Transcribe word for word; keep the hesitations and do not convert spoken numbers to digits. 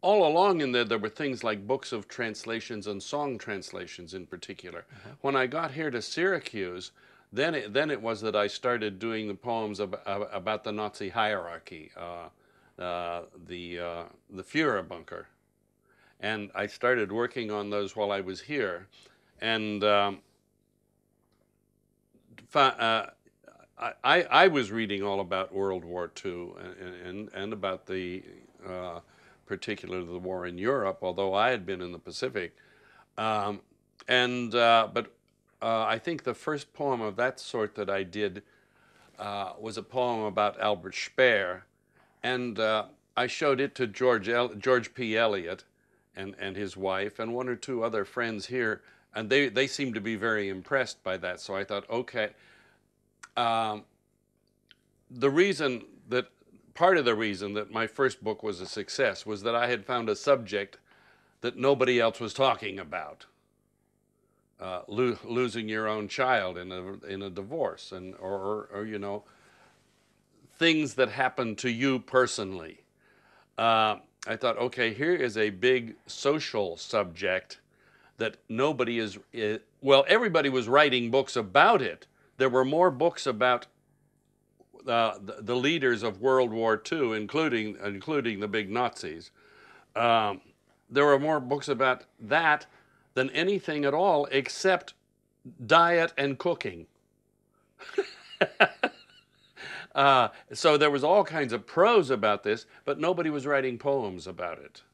all along in there, there were things like books of translations and song translations in particular. Uh-huh. When I got here to Syracuse, then it, then it was that I started doing the poems ab about the Nazi hierarchy, uh, uh, the, uh, the Führer Bunker. And I started working on those while I was here. And um, uh, I, I was reading all about World War Two and, and, and about the uh, particularly the war in Europe, although I had been in the Pacific. Um, and uh, but uh, I think the first poem of that sort that I did uh, was a poem about Albert Speer, and uh, I showed it to George El George P. Elliott and and his wife and one or two other friends here, and they they seemed to be very impressed by that. So I thought, okay. Um, the reason that part of the reason that my first book was a success was that I had found a subject that nobody else was talking about. Uh, lo losing your own child in a in a divorce, and or, or, or you know, things that happen to you personally. Uh, I thought, okay, here is a big social subject that nobody is, is. Well, everybody was writing books about it. There were more books about Uh, the, the leaders of World War Two, including including the big Nazis. Um, there were more books about that than anything at all except diet and cooking. uh, so there was all kinds of prose about this, but nobody was writing poems about it.